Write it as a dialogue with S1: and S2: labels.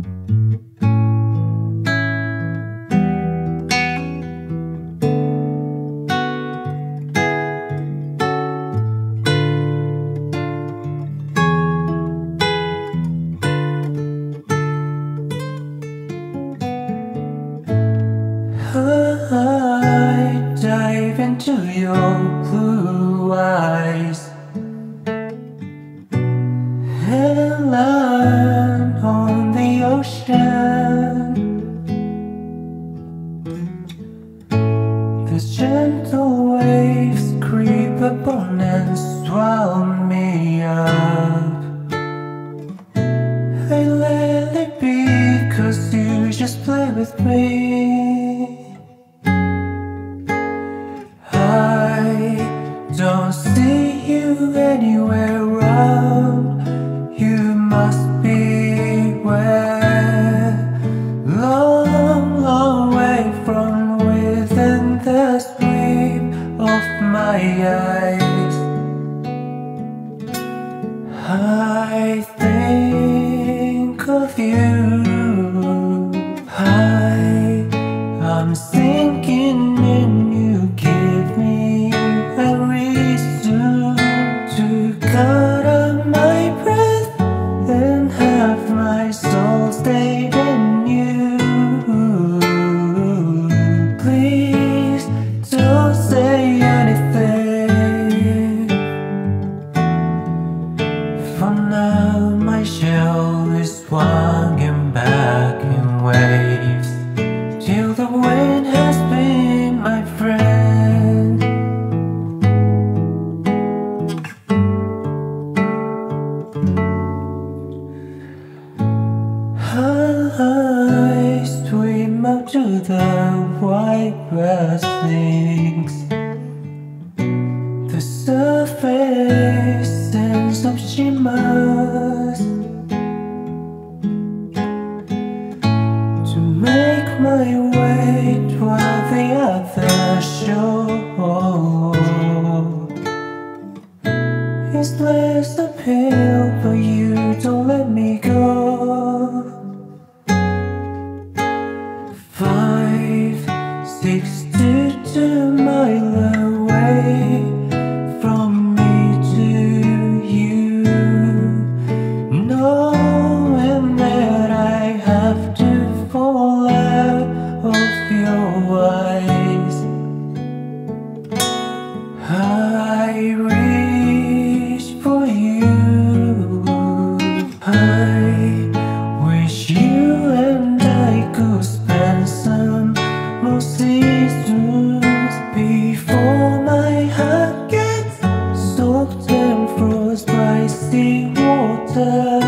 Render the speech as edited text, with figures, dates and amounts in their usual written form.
S1: I dive into your blue eyes and land on the ocean. The gentle waves creep upon and swallow me up. I let it be, 'cause you just play with me. I don't see you anywhere around. You must be where, long, long way from within the sweep of my eyes. I think of you. I'm sinking in you. Give me a reason to cut out my breath and have my soul stay in you. Please don't say anything. For now my shell is swinging back in waves, till the wind has been my friend. I swim out to the white blessings. The surface sense of shimmers to make my way toward the other shore. It's less uphill, but you don't let me go. 5, 6 to 2 miles away from me to you, knowing that I have to fall out of your eyes. I reach for you. I wish you and I could spend some more seasons before my heart gets soaked and froze by seawater.